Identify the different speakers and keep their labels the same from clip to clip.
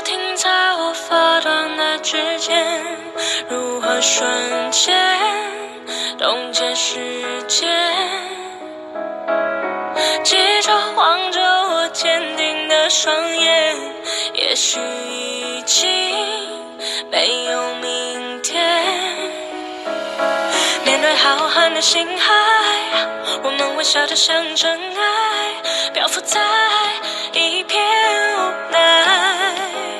Speaker 1: 停在我发端的指尖，如何瞬间冻结时间？记着望着我坚定的双眼，也许已经没有明天。面对浩瀚的星海，我们微笑得像尘埃，漂浮在一片无奈。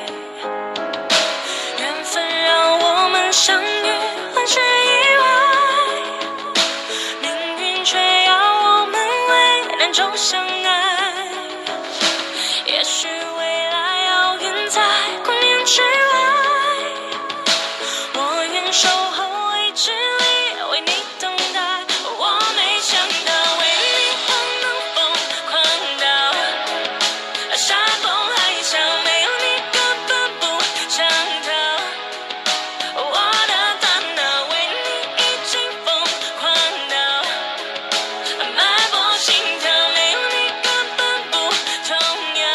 Speaker 1: 缘分让我们相遇，换是意外，命运却要我们为难中相爱。也许未来遥远在光年之外，我愿守候未知里为你等待。我没想到为你我能疯狂到山崩海啸，没有你根本不想逃。我的大脑为你已经疯狂到脉搏心跳，没有你根本不重要。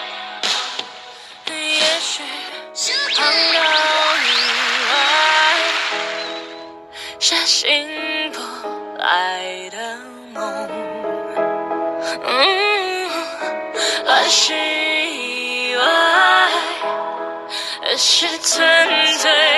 Speaker 1: 也许碰到意外是醒不来的梦，还是意外是存在。